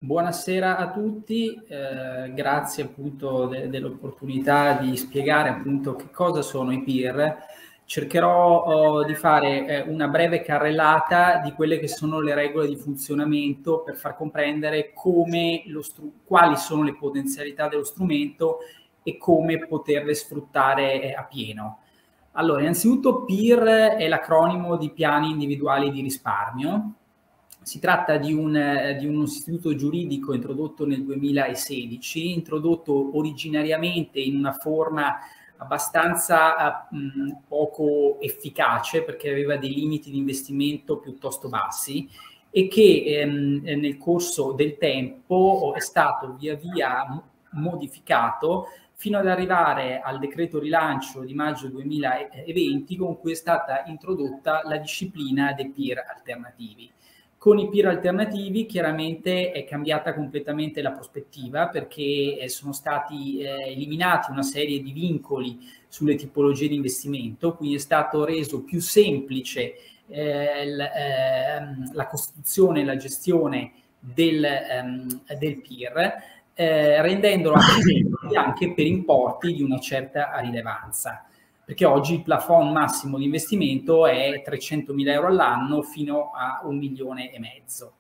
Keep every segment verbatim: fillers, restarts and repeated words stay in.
Buonasera a tutti, eh, grazie appunto de dell'opportunità di spiegare appunto che cosa sono i peer. Cercherò oh, di fare eh, una breve carrellata di quelle che sono le regole di funzionamento per far comprendere come lo quali sono le potenzialità dello strumento e come poterle sfruttare eh, a pieno. Allora, innanzitutto peer è l'acronimo di piani individuali di risparmio. Si tratta di un, eh, di un istituto giuridico introdotto nel duemilasedici, introdotto originariamente in una forma abbastanza eh, mh, poco efficace perché aveva dei limiti di investimento piuttosto bassi e che ehm, nel corso del tempo è stato via via modificato fino ad arrivare al decreto rilancio di maggio duemilaventi con cui è stata introdotta la disciplina dei peer alternativi. Con i peer alternativi chiaramente è cambiata completamente la prospettiva perché sono stati eh, eliminati una serie di vincoli sulle tipologie di investimento, quindi è stato reso più semplice eh, l, eh, la costituzione e la gestione del, ehm, del peer, eh, rendendolo accessibile anche per importi di una certa rilevanza. Perché oggi il plafond massimo di investimento è trecentomila euro all'anno fino a un milione e mezzo.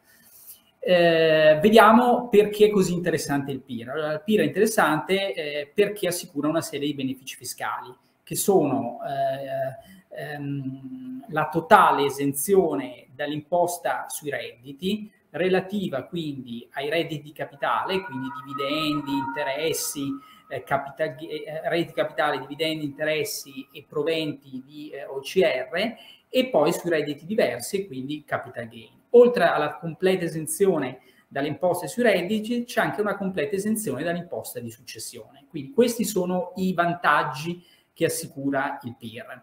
Eh, vediamo perché è così interessante il peer. Allora, il peer è interessante eh, perché assicura una serie di benefici fiscali, che sono eh, ehm, la totale esenzione dall'imposta sui redditi, relativa quindi ai redditi di capitale, quindi dividendi, interessi, Eh, capital, eh, redditi capitali, dividendi, interessi e proventi di eh, O C R e poi sui redditi diversi, quindi capital gain. Oltre alla completa esenzione dalle imposte sui redditi, c'è anche una completa esenzione dall'imposta di successione. Quindi questi sono i vantaggi che assicura il peer.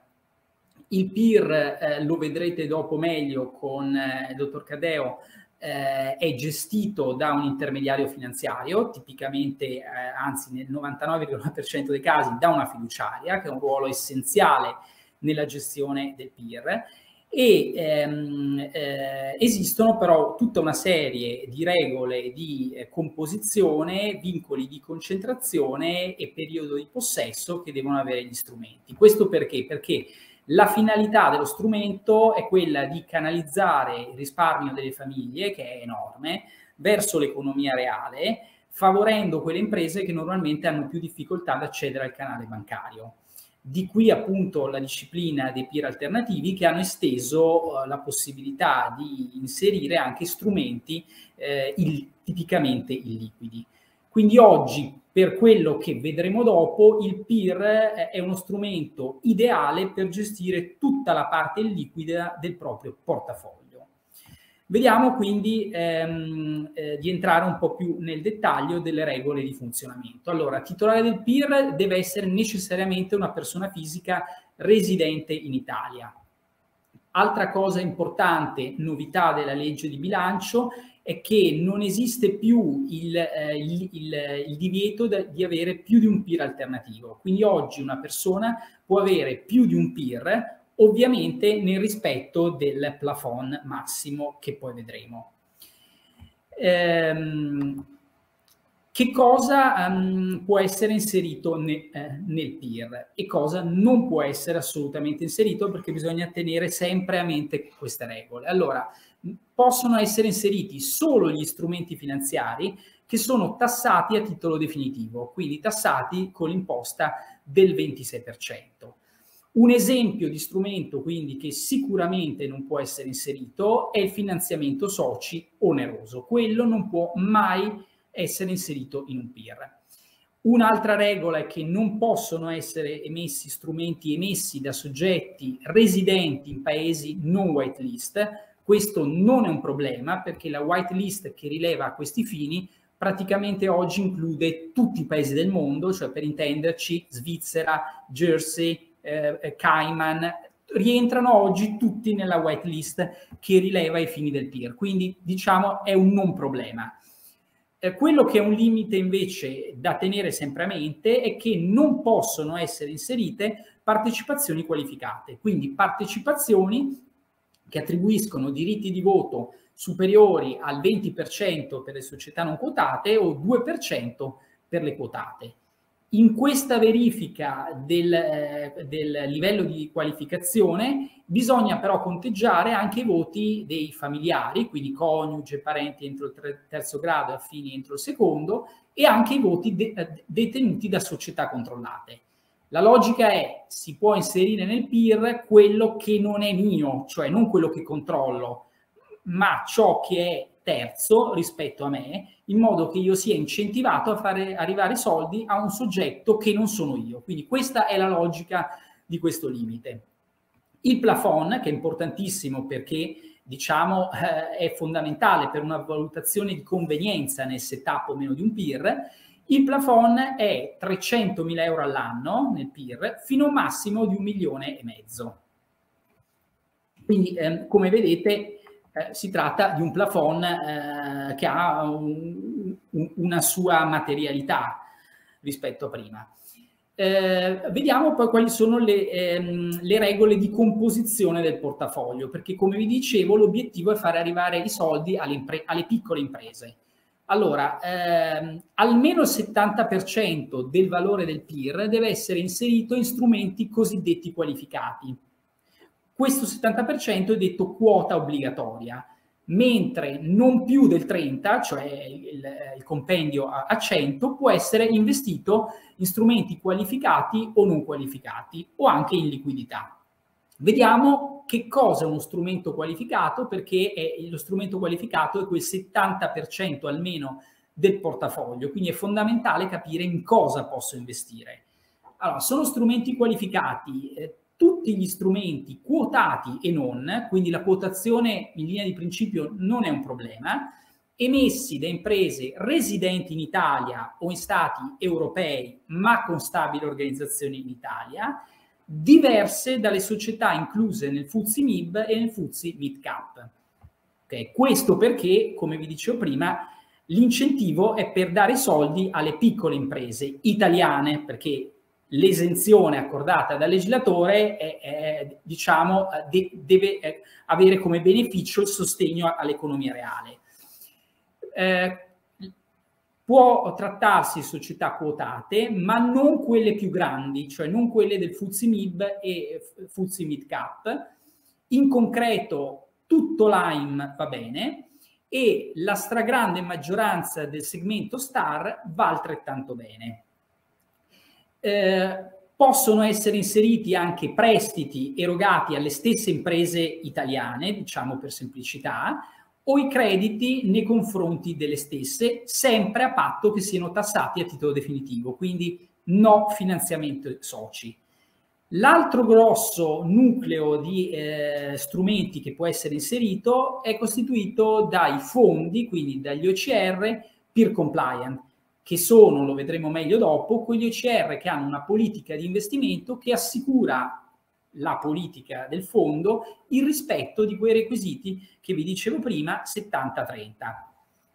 Il peer, eh, lo vedrete dopo meglio con eh, il dottor Cadeo, Eh, è gestito da un intermediario finanziario, tipicamente, eh, anzi nel novantanove virgola nove per cento dei casi, da una fiduciaria, che è un ruolo essenziale nella gestione del peer. E ehm, eh, esistono però tutta una serie di regole di eh, composizione, vincoli di concentrazione e periodo di possesso che devono avere gli strumenti. Questo perché? Perché la finalità dello strumento è quella di canalizzare il risparmio delle famiglie, che è enorme, verso l'economia reale, favorendo quelle imprese che normalmente hanno più difficoltà ad accedere al canale bancario. Di qui appunto la disciplina dei peer alternativi che hanno esteso uh, la possibilità di inserire anche strumenti eh, il, tipicamente illiquidi. Quindi oggi, per quello che vedremo dopo, il peer è uno strumento ideale per gestire tutta la parte liquida del proprio portafoglio. Vediamo quindi ehm, eh, di entrare un po' più nel dettaglio delle regole di funzionamento. Allora, titolare del peer deve essere necessariamente una persona fisica residente in Italia. Altra cosa importante, novità della legge di bilancio, è che non esiste più il, eh, il, il, il divieto da, di avere più di un peer alternativo. Quindi oggi una persona può avere più di un peer, ovviamente nel rispetto del plafond massimo che poi vedremo. Ehm, che cosa um, può essere inserito ne, eh, nel peer e cosa non può essere assolutamente inserito, perché bisogna tenere sempre a mente queste regole. Allora, possono essere inseriti solo gli strumenti finanziari che sono tassati a titolo definitivo, quindi tassati con l'imposta del ventisei per cento. Un esempio di strumento quindi che sicuramente non può essere inserito è il finanziamento soci oneroso. Quello non può mai essere inserito in un peer. Un'altra regola è che non possono essere emessi strumenti emessi da soggetti residenti in paesi non whitelist. Questo non è un problema perché la whitelist che rileva a questi fini praticamente oggi include tutti i paesi del mondo, cioè per intenderci Svizzera, Jersey, eh, Cayman, rientrano oggi tutti nella whitelist che rileva ai fini del peer, quindi diciamo è un non problema. Eh, quello che è un limite invece da tenere sempre a mente è che non possono essere inserite partecipazioni qualificate, quindi partecipazioni che attribuiscono diritti di voto superiori al venti per cento per le società non quotate o due per cento per le quotate. In questa verifica del, eh, del livello di qualificazione bisogna però conteggiare anche i voti dei familiari, quindi coniuge, parenti entro il terzo grado e affini entro il secondo, e anche i voti de- detenuti da società controllate. La logica è: si può inserire nel P I R quello che non è mio, cioè non quello che controllo, ma ciò che è terzo rispetto a me, in modo che io sia incentivato a fare arrivare soldi a un soggetto che non sono io. Quindi questa è la logica di questo limite. Il plafond, che è importantissimo perché diciamo eh, è fondamentale per una valutazione di convenienza nel setup o meno di un P I R, il plafond è trecentomila euro all'anno nel P I R fino a un massimo di un milione e mezzo. Quindi eh, come vedete Eh, si tratta di un plafond eh, che ha un, un, una sua materialità rispetto a prima. Eh, vediamo poi quali sono le, ehm, le regole di composizione del portafoglio, perché come vi dicevo l'obiettivo è fare arrivare i soldi alle, alle piccole imprese. Allora, ehm, almeno il settanta per cento del valore del P I R deve essere inserito in strumenti cosiddetti qualificati. Questo settanta per cento è detto quota obbligatoria, mentre non più del trenta, cioè il, il compendio a, a cento, può essere investito in strumenti qualificati o non qualificati, o anche in liquidità. Vediamo che cosa è uno strumento qualificato, perché è, lo strumento qualificato è quel settanta per cento almeno del portafoglio, quindi è fondamentale capire in cosa posso investire. Allora, sono strumenti qualificati, eh, tutti gli strumenti quotati e non, quindi la quotazione in linea di principio non è un problema, emessi da imprese residenti in Italia o in stati europei, ma con stabile organizzazione in Italia, diverse dalle società incluse nel F T S E M I B e nel F T S E Mid Cap. Okay, questo perché, come vi dicevo prima, l'incentivo è per dare soldi alle piccole imprese italiane, perché l'esenzione accordata dal legislatore è, è, diciamo, de, deve avere come beneficio il sostegno all'economia reale. Eh, può trattarsi di società quotate, ma non quelle più grandi, cioè non quelle del F T S E M I B e F T S E Mid Cap. In concreto tutto Lime va bene e la stragrande maggioranza del segmento Star va altrettanto bene. Eh, possono essere inseriti anche prestiti erogati alle stesse imprese italiane, diciamo per semplicità, o i crediti nei confronti delle stesse, sempre a patto che siano tassati a titolo definitivo, quindi no finanziamento soci. L'altro grosso nucleo di eh, strumenti che può essere inserito è costituito dai fondi, quindi dagli O C R peer compliant, che sono, lo vedremo meglio dopo, quegli O C R che hanno una politica di investimento che assicura la politica del fondo il rispetto di quei requisiti che vi dicevo prima, settanta trenta.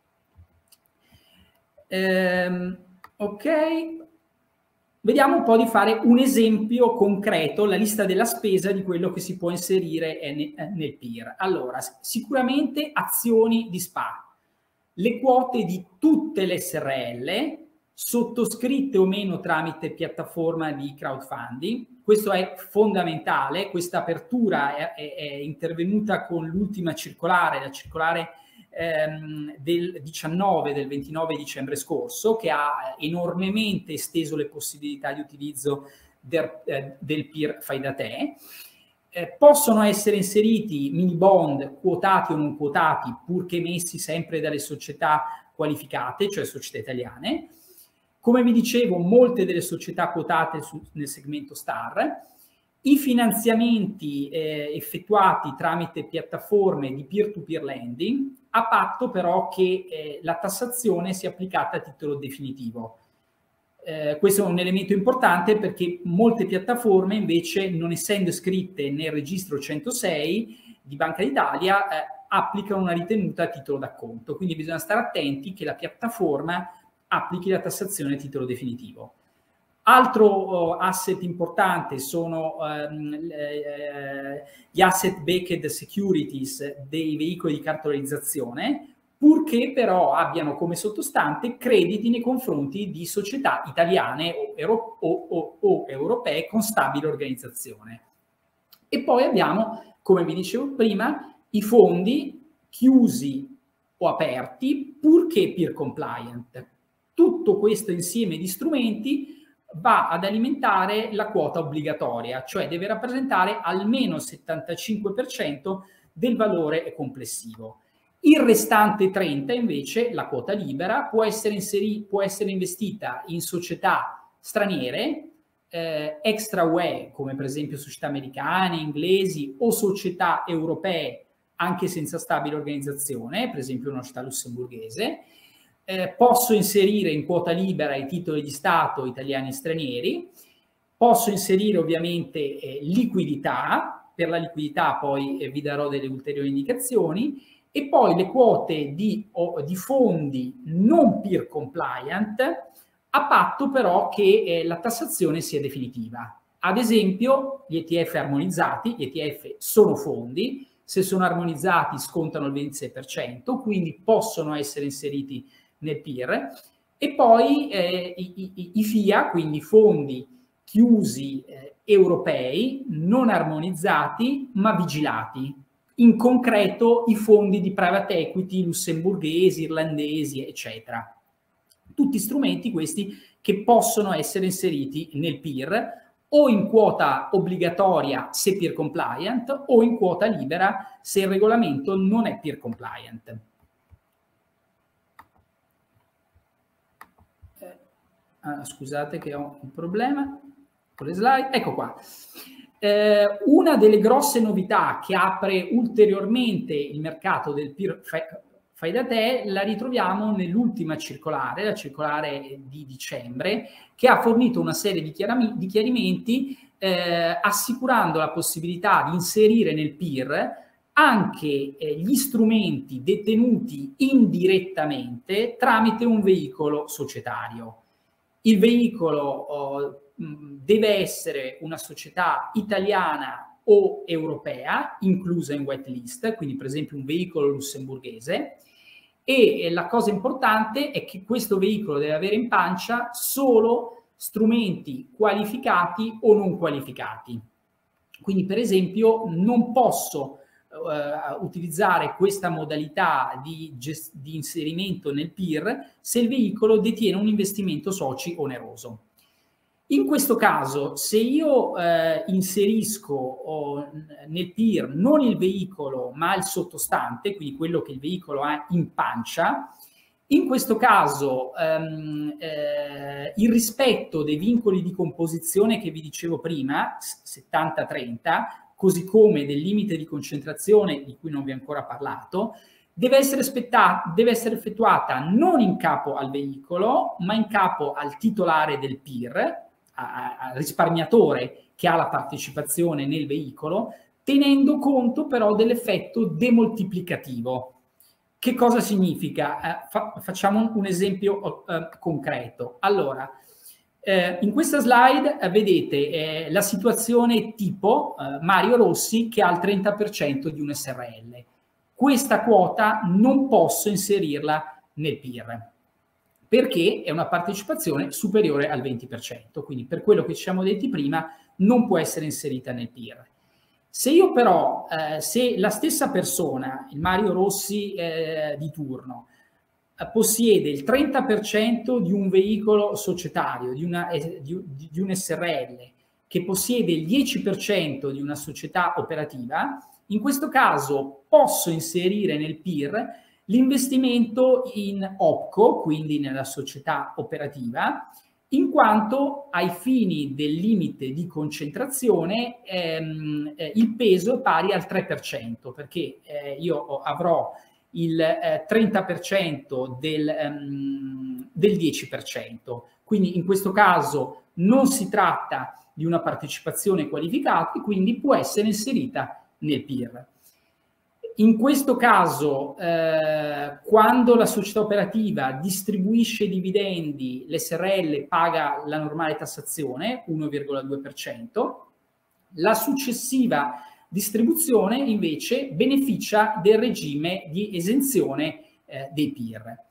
Ehm, ok, vediamo un po' di fare un esempio concreto, la lista della spesa di quello che si può inserire nel P I R. Allora, sicuramente azioni di S P A, le quote di tutte le S R L, sottoscritte o meno tramite piattaforma di crowdfunding. Questo è fondamentale, questa apertura è, è, è intervenuta con l'ultima circolare, la circolare ehm, del diciannove, del ventinove dicembre scorso, che ha enormemente esteso le possibilità di utilizzo del, eh, del P I R fai da te. Eh, possono essere inseriti mini bond quotati o non quotati, purché emessi sempre dalle società qualificate, cioè società italiane. Come vi dicevo, molte delle società quotate su, nel segmento Star, i finanziamenti eh, effettuati tramite piattaforme di peer-to-peer lending, a patto però che eh, la tassazione sia applicata a titolo definitivo. Eh, questo è un elemento importante perché molte piattaforme invece, non essendo iscritte nel registro centosei di Banca d'Italia, eh, applicano una ritenuta a titolo d'acconto. Quindi bisogna stare attenti che la piattaforma applichi la tassazione a titolo definitivo. Altro uh, asset importante sono um, eh, gli asset-backed securities dei veicoli di cartolarizzazione, purché però abbiano come sottostante crediti nei confronti di società italiane o, euro o, o, o europee con stabile organizzazione. E poi abbiamo, come vi dicevo prima, i fondi chiusi o aperti, purché peer compliant. Tutto questo insieme di strumenti va ad alimentare la quota obbligatoria, cioè deve rappresentare almeno il settantacinque per cento del valore complessivo. Il restante trenta invece, la quota libera, può essere, inserì, può essere investita in società straniere, eh, extra U E, come per esempio società americane, inglesi o società europee anche senza stabile organizzazione, per esempio una società lussemburghese. Eh, posso inserire in quota libera i titoli di Stato italiani e stranieri, posso inserire ovviamente eh, liquidità, per la liquidità poi eh, vi darò delle ulteriori indicazioni, e poi le quote di, o, di fondi non peer compliant, a patto però che eh, la tassazione sia definitiva. Ad esempio gli E T F armonizzati, gli E T F sono fondi, se sono armonizzati scontano il ventisei per cento, quindi possono essere inseriti nel peer, e poi eh, i, i, i F I A, quindi fondi chiusi eh, europei, non armonizzati ma vigilati. In concreto i fondi di private equity lussemburghesi, irlandesi, eccetera. Tutti strumenti questi che possono essere inseriti nel peer o in quota obbligatoria se peer compliant o in quota libera se il regolamento non è peer compliant. Ah, scusate che ho un problema con le slide. Ecco qua. Eh, una delle grosse novità che apre ulteriormente il mercato del peer fai da te la ritroviamo nell'ultima circolare, la circolare di dicembre, che ha fornito una serie di, di chiarimenti eh, assicurando la possibilità di inserire nel peer anche eh, gli strumenti detenuti indirettamente tramite un veicolo societario. Il veicolo oh, deve essere una società italiana o europea, inclusa in whitelist, quindi per esempio un veicolo lussemburghese, e la cosa importante è che questo veicolo deve avere in pancia solo strumenti qualificati o non qualificati. Quindi per esempio non posso uh, utilizzare questa modalità di, di inserimento nel peer se il veicolo detiene un investimento soci oneroso. In questo caso, se io eh, inserisco oh, nel peer non il veicolo ma il sottostante, quindi quello che il veicolo ha in pancia, in questo caso ehm, eh, il rispetto dei vincoli di composizione che vi dicevo prima, settanta trenta, così come del limite di concentrazione di cui non vi ho ancora parlato, deve essere, deve essere effettuata non in capo al veicolo, ma in capo al titolare del peer, al risparmiatore che ha la partecipazione nel veicolo, tenendo conto però dell'effetto demoltiplicativo. Che cosa significa? Eh, fa, facciamo un esempio eh, concreto. Allora, eh, in questa slide eh, vedete eh, la situazione tipo eh, Mario Rossi che ha il trenta per cento di un S R L. Questa quota non posso inserirla nel peer, perché è una partecipazione superiore al venti per cento, quindi per quello che ci siamo detti prima non può essere inserita nel peer. Se io però, eh, se la stessa persona, il Mario Rossi eh, di turno, eh, possiede il trenta per cento di un veicolo societario, di, una, eh, di, di un S R L, che possiede il dieci per cento di una società operativa, in questo caso posso inserire nel peer l'investimento in OpCo, quindi nella società operativa, in quanto ai fini del limite di concentrazione ehm, eh, il peso è pari al tre per cento, perché eh, io avrò il eh, trenta per cento del, ehm, del dieci per cento. Quindi in questo caso non si tratta di una partecipazione qualificata e quindi può essere inserita nel peer. in questo caso, eh, quando la società operativa distribuisce dividendi, l'S R L paga la normale tassazione, uno virgola due per cento, la successiva distribuzione invece beneficia del regime di esenzione eh, dei P I R.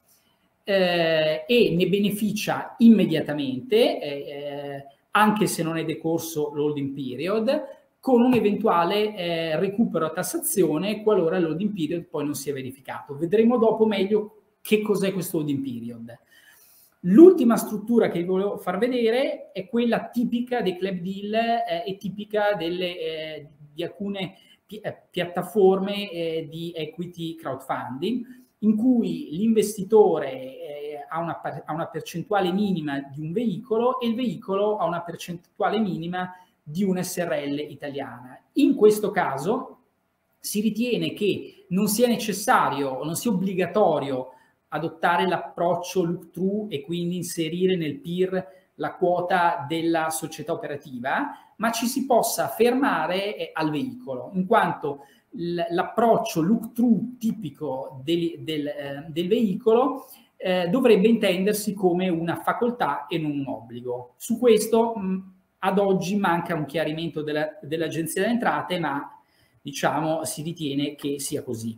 Eh, e ne beneficia immediatamente, eh, anche se non è decorso l'holding period, con un eventuale eh, recupero a tassazione qualora l'holding period poi non sia verificato. Vedremo dopo meglio che cos'è questo holding period. L'ultima struttura che vi volevo far vedere è quella tipica dei club deal eh, e tipica delle, eh, di alcune pi eh, piattaforme eh, di equity crowdfunding, in cui l'investitore eh, ha, una, ha una percentuale minima di un veicolo e il veicolo ha una percentuale minima di una S R L italiana. In questo caso si ritiene che non sia necessario, non sia obbligatorio adottare l'approccio look-through e quindi inserire nel P I R la quota della società operativa, ma ci si possa fermare eh, al veicolo, in quanto l'approccio look-through tipico del, del, eh, del veicolo eh, dovrebbe intendersi come una facoltà e non un obbligo. Su questo mh, ad oggi manca un chiarimento dell'Agenzia delle Entrate, ma diciamo si ritiene che sia così.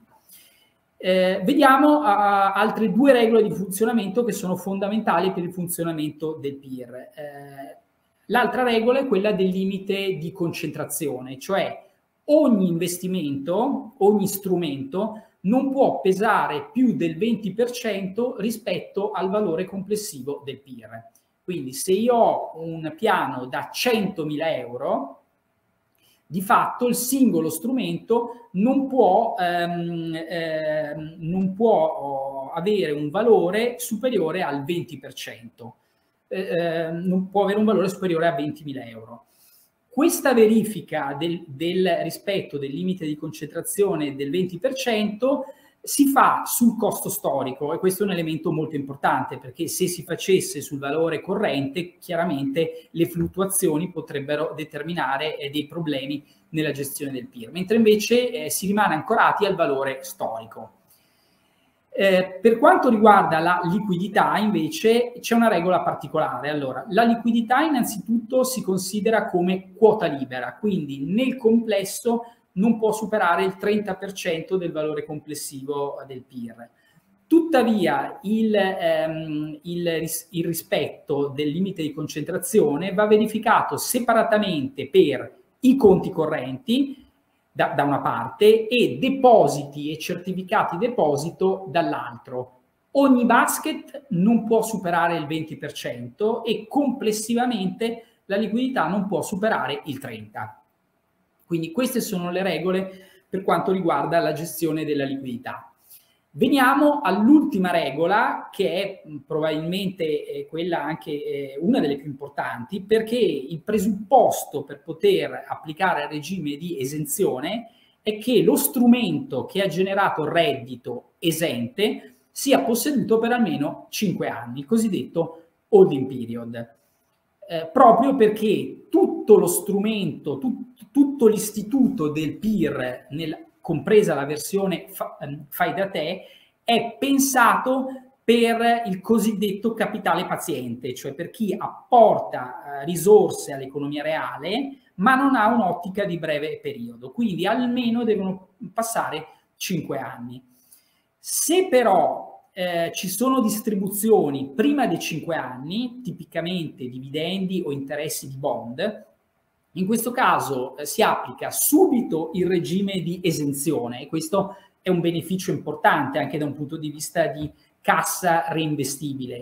Eh, vediamo uh, altre due regole di funzionamento che sono fondamentali per il funzionamento del P I R. Eh, L'altra regola è quella del limite di concentrazione, cioè ogni investimento, ogni strumento non può pesare più del venti per cento rispetto al valore complessivo del P I R. Quindi se io ho un piano da centomila euro, di fatto il singolo strumento non può, ehm, ehm, non può avere un valore superiore al venti per cento, eh, non può avere un valore superiore a ventimila euro. Questa verifica del, del rispetto del limite di concentrazione del venti per cento si fa sul costo storico, e questo è un elemento molto importante, perché se si facesse sul valore corrente, chiaramente le fluttuazioni potrebbero determinare eh, dei problemi nella gestione del P I R, mentre invece eh, si rimane ancorati al valore storico. Eh, per quanto riguarda la liquidità, invece, c'è una regola particolare. Allora, la liquidità innanzitutto si considera come quota libera, quindi nel complesso non può superare il trenta per cento del valore complessivo del P I R. Tuttavia, il, ehm, il, il rispetto del limite di concentrazione va verificato separatamente per i conti correnti, da, da una parte, e depositi e certificati deposito dall'altro. Ogni basket non può superare il venti per cento e complessivamente la liquidità non può superare il trenta per cento. Quindi queste sono le regole per quanto riguarda la gestione della liquidità. Veniamo all'ultima regola, che è probabilmente eh, quella anche eh, una delle più importanti, perché il presupposto per poter applicare il regime di esenzione è che lo strumento che ha generato reddito esente sia posseduto per almeno cinque anni, il cosiddetto holding period. Eh, proprio perché tutto lo strumento, tut, tutto l'istituto del P I R, nel, compresa la versione fa, fai da te, è pensato per il cosiddetto capitale paziente, cioè per chi apporta eh, risorse all'economia reale, ma non ha un'ottica di breve periodo. Quindi almeno devono passare cinque anni. Se però Eh, ci sono distribuzioni prima dei cinque anni, tipicamente dividendi o interessi di bond, in questo caso eh, si applica subito il regime di esenzione, e questo è un beneficio importante anche da un punto di vista di cassa reinvestibile.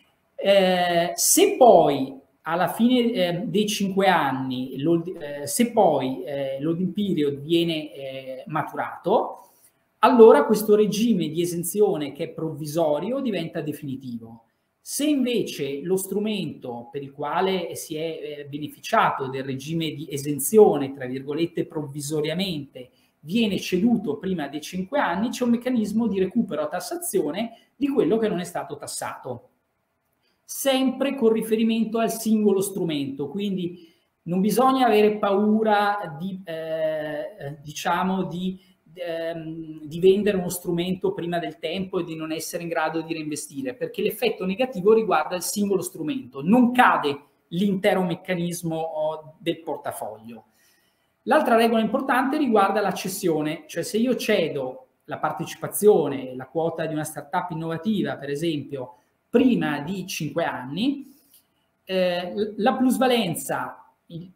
Eh, se poi alla fine eh, dei cinque anni, eh, se poi eh, l'holding period viene eh, maturato, allora questo regime di esenzione, che è provvisorio, diventa definitivo. Se invece lo strumento per il quale si è eh, beneficiato del regime di esenzione, tra virgolette provvisoriamente, viene ceduto prima dei cinque anni, c'è un meccanismo di recupero a tassazione di quello che non è stato tassato. Sempre con riferimento al singolo strumento, quindi non bisogna avere paura di, eh, diciamo, di ehm, di vendere uno strumento prima del tempo e di non essere in grado di reinvestire, perché l'effetto negativo riguarda il singolo strumento, non cade l'intero meccanismo del portafoglio. L'altra regola importante riguarda la cessione, cioè se io cedo la partecipazione, la quota di una startup innovativa, per esempio, prima di cinque anni, eh, la plusvalenza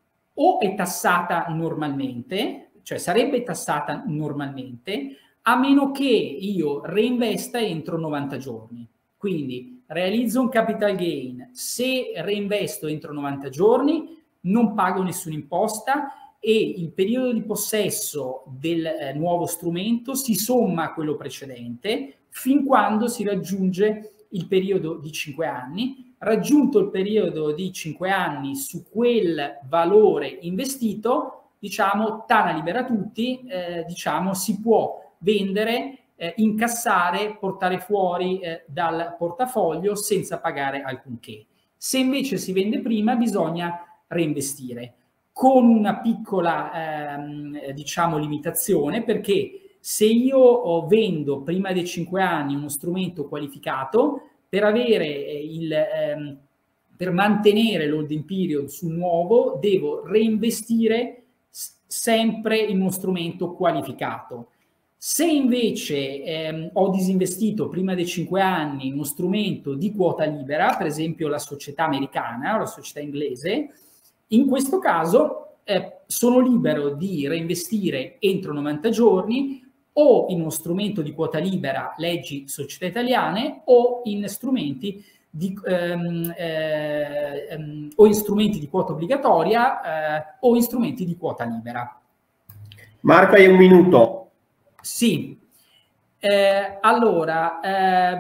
o è tassata normalmente, cioè sarebbe tassata normalmente, a meno che io reinvesta entro novanta giorni. Quindi realizzo un capital gain, se reinvesto entro novanta giorni non pago nessuna imposta e il periodo di possesso del eh, nuovo strumento si somma a quello precedente fin quando si raggiunge il periodo di cinque anni. Raggiunto il periodo di cinque anni su quel valore investito, diciamo, tana libera tutti, eh, diciamo, si può vendere, eh, incassare, portare fuori eh, dal portafoglio senza pagare alcunché. Se invece si vende prima, bisogna reinvestire, con una piccola, ehm, diciamo, limitazione, perché se io vendo prima dei cinque anni uno strumento qualificato, per avere il, ehm, per mantenere l'holding period sul nuovo, devo reinvestire sempre in uno strumento qualificato. Se invece ehm, ho disinvestito prima dei cinque anni uno strumento di quota libera, per esempio la società americana o la società inglese, in questo caso eh, sono libero di reinvestire entro novanta giorni o in uno strumento di quota libera, leggi società italiane, o in strumenti di, ehm, ehm, o in strumenti di quota obbligatoria eh, o in strumenti di quota libera. Marco, hai un minuto. Sì. Eh, allora, eh,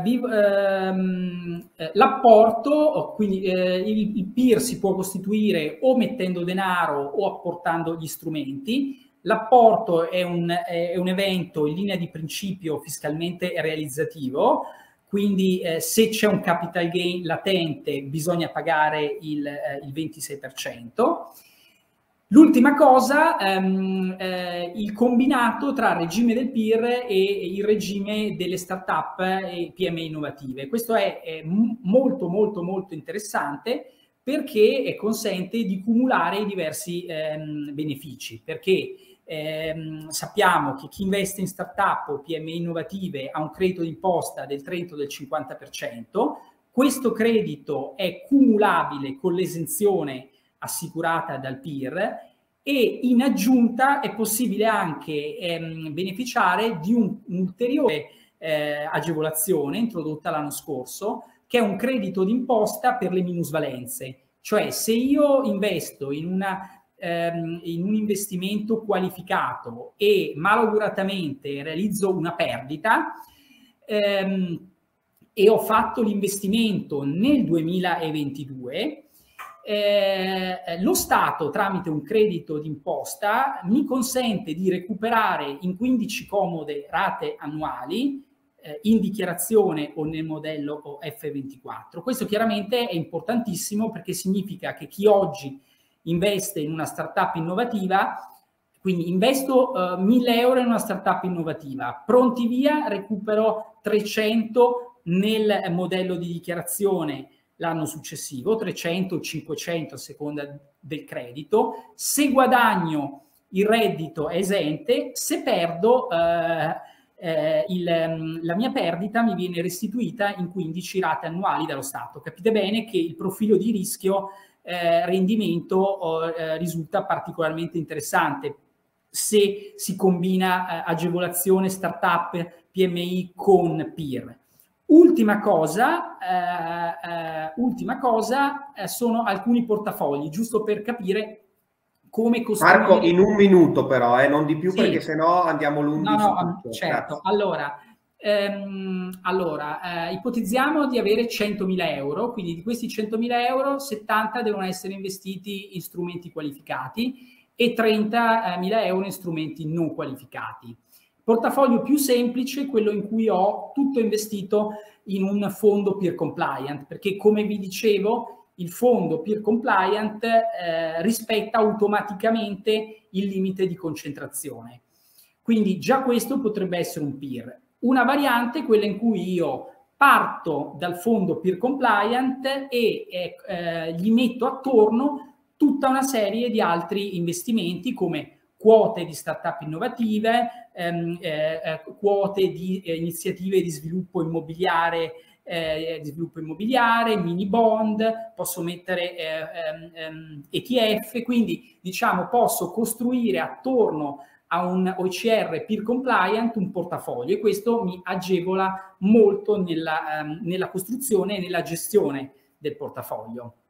ehm, l'apporto, quindi eh, il, il P I R si può costituire o mettendo denaro o apportando gli strumenti. L'apporto è un, è un evento in linea di principio fiscalmente realizzativo, quindi eh, se c'è un capital gain latente bisogna pagare il, eh, il ventisei per cento. L'ultima cosa, ehm, eh, il combinato tra il regime del P I R e il regime delle start-up e P M I innovative. Questo è, è molto molto molto interessante perché consente di cumulare i diversi ehm, benefici, perché ehm, sappiamo che chi investe in start-up o P M I innovative ha un credito d'imposta del trenta o del cinquanta per cento. Questo credito è cumulabile con l'esenzione assicurata dal P I R e in aggiunta è possibile anche ehm, beneficiare di un'ulteriore eh, agevolazione introdotta l'anno scorso, che è un credito d'imposta per le minusvalenze. Cioè se io investo in, una, ehm, in un investimento qualificato e malauguratamente realizzo una perdita, ehm, e ho fatto l'investimento nel duemilaventidue, Eh, lo Stato tramite un credito d'imposta mi consente di recuperare in quindici comode rate annuali eh, in dichiarazione o nel modello F ventiquattro. Questo chiaramente è importantissimo perché significa che chi oggi investe in una startup innovativa, quindi investo uh, mille euro in una startup innovativa, pronti via, recupero trecento nel modello di dichiarazione l'anno successivo, trecento o cinquecento a seconda del credito. Se guadagno il reddito è esente, se perdo eh, eh, il, la mia perdita mi viene restituita in quindici rate annuali dallo Stato. Capite bene che il profilo di rischio eh, rendimento eh, risulta particolarmente interessante se si combina eh, agevolazione startup P M I con P I R. Ultima cosa, eh, eh, ultima cosa eh, sono alcuni portafogli, giusto per capire come costruire... Marco, in un minuto però, eh, non di più, sì, perché sennò andiamo lunghi. No, no, su certo. Grazie. Allora, ehm, allora eh, ipotizziamo di avere centomila euro, quindi di questi centomila euro, settanta devono essere investiti in strumenti qualificati e trentamila euro in strumenti non qualificati. Portafoglio più semplice, quello in cui ho tutto investito in un fondo peer compliant, perché come vi dicevo il fondo peer compliant eh, rispetta automaticamente il limite di concentrazione. Quindi già questo potrebbe essere un P I R. Una variante è quella in cui io parto dal fondo P I R compliant e eh, gli metto attorno tutta una serie di altri investimenti come quote di startup innovative, ehm, eh, quote di eh, iniziative di sviluppo immobiliare, eh, di sviluppo immobiliare, mini bond, posso mettere eh, ehm, E T F, quindi diciamo posso costruire attorno a un O C R P I R compliant un portafoglio, e questo mi agevola molto nella, ehm, nella costruzione e nella gestione del portafoglio.